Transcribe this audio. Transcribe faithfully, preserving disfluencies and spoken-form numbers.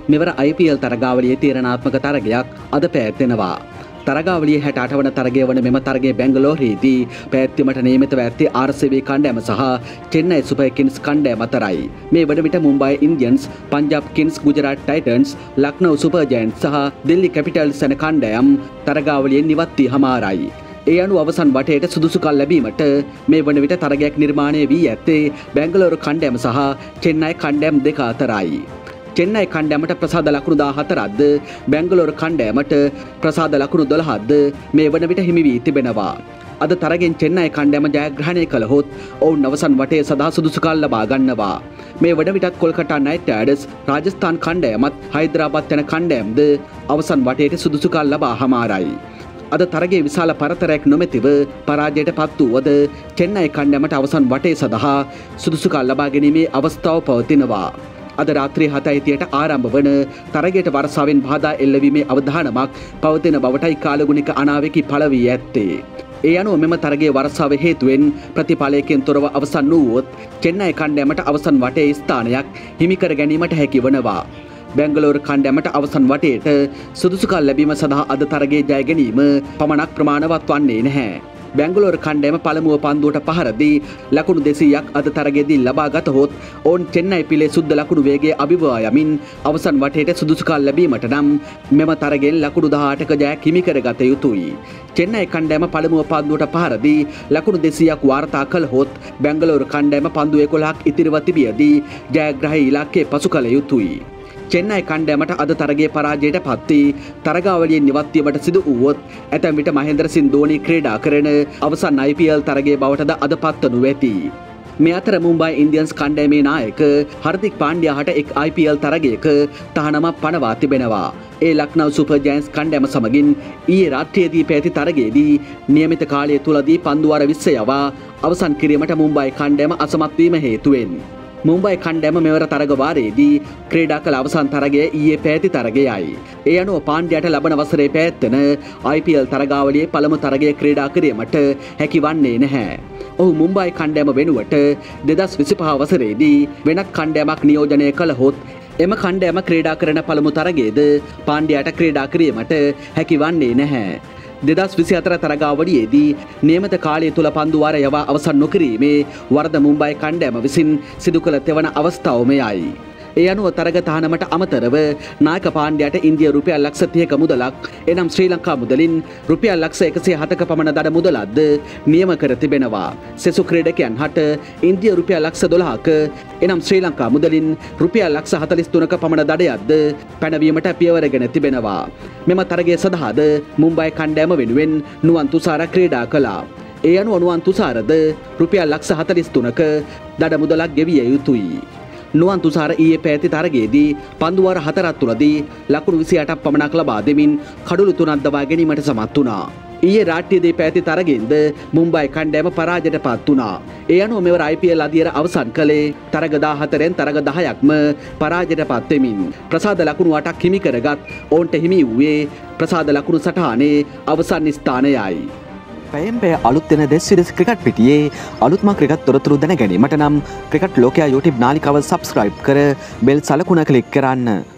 මෙවර I P L තරගාවලියේ තීරණාත්මක තරගයක් අද පැවැත්වෙනවා. තරගාවලියේ හැට අට වන තරගය වන මෙම තරගයේ බැංගලෝරයේදී පැවැත්වීමට නියමිතව ඇත්තේ R C B කණ්ඩායම සහ චෙන්නයි සුපර් කිංස් කණ්ඩායම අතරයි. මේ වන විට Mumbai Indians, Punjab Kings, Gujarat Titans, Lucknow Super Giants සහ දිල්ලි කැපිටල්ස් යන කණ්ඩායම් තරගාවලියෙන් නිවත් වී හමාරයි. ඒ අනුව අවසන් වටේට සුදුසුකම් ලැබීමට මේ වන විට තරගයක් නිර්මාණය වී ඇත්තේ බැංගලෝර කණ්ඩායම සහ චෙන්නයි කණ්ඩායම් දෙක අතරයි. චෙන්නයි කණ්ඩායමට ප්‍රසාද ලකුණු දාහතරක්ද බැංගලෝර කණ්ඩායමට ප්‍රසාද ලකුණු දොළහක්ද මේ වන විට හිමි වී තිබෙනවා. අද තරගෙන් චෙන්නයි කණ්ඩායම ජයග්‍රහණය කළහොත් ඔවුන් අවසන් වටේ සදා සුදුසුකම් ලබා ගන්නවා. මේ වන විටත් කොල්කතා නයිට් රයිඩර්ස්, රාජස්ථාන් කණ්ඩායමත් හයිදරාබාද් යන කණ්ඩායම්ද අවසන් වටේට සුදුසුකම් ලබා හමාරයි. අද තරගයේ විශාල පරතරයක් නොමැතිව පරාජයට පත් වූවද චෙන්නයි කණ්ඩායමට අවසන් වටේ සඳහා සුදුසුකම් ලබා ගැනීමේ අවස්ථාව පවතිනවා. අද රාත්‍රී හතයි තිහට ආරම්භ වන තරගයට වර්ෂාවෙන් බාධා එල්ලවීමේ අවධානමක් පවතින බවටයි කාලගුණික අනාවැකි පළ වී ඇත්තේ. ඒ අනුව මෙම තරගයේ වර්ෂාව හේතුවෙන් ප්‍රතිඵලයකින් තොරව අවසන් වූවොත් චෙන්නයි කණ්ඩායමට අවසන් වටේ ස්ථානයක් හිමි කර ගැනීමට හැකි වනවා. බැංගලෝර කණ්ඩායමට අවසන් වටේට සුදුසුකම් ලැබීම සඳහා අද තරගයේ ජය ගැනීම පමණක් ප්‍රමාණවත් වන්නේ නැහැ. බැංගලෝර කණ්ඩායම පළමුව පන්දුවට පහර දී ලකුණු දෙසීයක් අද තරගයේදී ලබා ගතහොත් ඔවුන් චෙන්නයි පිලේ සුද්ධ ලකුණු වේගයේ අභිබවා යමින් අවසන් වටේට සුදුසුකම් ලැබීමට නම් මෙම තරගයෙන් ලකුණු දහඅටක ජයක් හිමි කරගත යුතුයි. චෙන්නයි කණ්ඩායම පළමුව පන්දුවට පහර දී ලකුණු දෙසීයක් වාර්තා කළහොත් බැංගලෝර කණ්ඩායම පන්දු එකොළහක් ඉතිරිව තිබියදී ජයග්‍රහී ඉලක්කය පසු කළ යුතුයි. චෙන්නයි කණ්ඩායමට අද තරගයේ පරාජයට පත් වී තරගාවලියෙන් නිවත් වීමට සිදු වුවොත් ඇතැම් විට මහේන්ද්‍ර සිං ධෝනි ක්‍රීඩා කරන අවසන් I P L තරගයේ බවටද අද පත්වනු ඇති. මේ අතර මුම්බයි ඉන්දියන්ස් කණ්ඩායමේ නායක හර්දික් පාණ්ඩ්‍යා හට එක් I P L තරගයක තහනමක් පනවා තිබෙනවා. ඒ ලක්නෝ සුපර් ජයන්ට්ස් කණ්ඩායම සමගින් ඊයේ රාත්‍රියේදී පැවති තරගයේදී නියමිත කාලය තුලදී පන්දු වාර විස්ස යවා අවසන් කිරීමට මුම්බයි කණ්ඩායම අසමත් වීම හේතුවෙන් මුම්බයි කණ්ඩායම මෙවර තරග වාරයේදී ක්‍රීඩා කළ අවසන් තරගය ඊයේ පැවති තරගයයි. ඒ අනුව පාණ්ඩ්‍යාට ලබන වසරේ පැවැත්වෙන I P L තරගාවලියේ පළමු තරගය ක්‍රීඩා කිරීමට හැකි වන්නේ නැහැ. ඔහු මුම්බයි කණ්ඩායම වෙනුවට දෙදහස් විසිපහ වසරේදී වෙනත් කණ්ඩායමක් නියෝජනය කළහොත් එම කණ්ඩායම ක්‍රීඩා කරන පළමු තරගයේද පාණ්ඩ්‍යාට ක්‍රීඩා කිරීමට හැකි වන්නේ නැහැ. දෙදහස් විසිහතර තරගාවලියේදී නියමිත කාලය තුල පන්දු වාර යවා අවසන් නොකිරීමේ වරද මුම්බයි කණ්ඩායම විසින් සිදු කළ තෙවන අවස්ථාව මෙයයි. ඒ අනුව තරග තහනමට අමතරව නායක පාණ්ඩ්‍යාට ඉන්දියා රුපියල් ලක්ෂ තිහක මුදලක් එනම් ශ්‍රී ලංකා මුදලින් රුපියල් ලක්ෂ එකසිය හතක පමණ දඩ මුදලක්ද නියම කර තිබෙනවා. සෙසු ක්‍රීඩකයන් හට ඉන්දියා රුපියල් ලක්ෂ දොළහක එනම් ශ්‍රී ලංකා මුදලින් රුපියල් ලක්ෂ හතළිස් තුනක පමණ දඩයක්ද පැනවීමට පියවරගෙන තිබෙනවා. මෙම තරගය සඳහාද මුම්බයි කණ්ඩායම වෙනුවෙන් නුවන් තුෂාර ක්‍රීඩා කළා. ඒ අනුව නුවන් තුෂාරද රුපියල් ලක්ෂ හතළිස් තුනක දඩ මුදලක් ගෙවිය යුතුයි. නුවන් තුෂාර ඊයේ පැවති තරගයේදී පන්දු වාර හතරක් තුලදී ලකුණු විසි අටක් පමණක් ලබා දෙමින් කඩුළු තුනක් දවා ගැනීමට සමත් වුණා. ඊයේ රාත්‍රියේදී පැවති තරගෙන්ද මුම්බයි කණ්ඩායම පරාජයට පත් වුණා. ඒ අනුව මෙවර I P L අදියර අවසන් කළේ තරග දාහතරෙන් තරග දහයක්ම පරාජයට පත් වෙමින් ප්‍රසාද ලකුණු අටක් හිමි කරගත් ඔවුන්ට හිමි වූයේ ප්‍රසාද ලකුණු සටහනේ අවසන් ස්ථානයයි. පැයෙන් පැය අලුත් වෙන දෙස් විදෙස් ක්‍රිකට් පිටියේ අලුත්ම ක්‍රිකට් තොරතුරු දැන ගැනීමට නම් ක්‍රිකට් ලෝකයා YouTube නාලිකාව සබ්ස්ක්‍රයිබ් කර බෙල් සලකුණ ක්ලික් කරන්න.